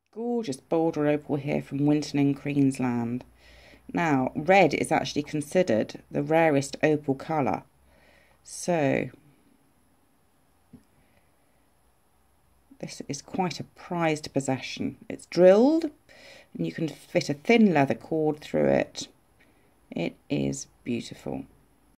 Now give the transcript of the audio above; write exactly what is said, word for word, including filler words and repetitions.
Gorgeous Boulder opal here from Winton in Queensland. Now, red is actually considered the rarest opal colour. So, this is quite a prized possession. It's drilled and you can fit a thin leather cord through it. It is beautiful.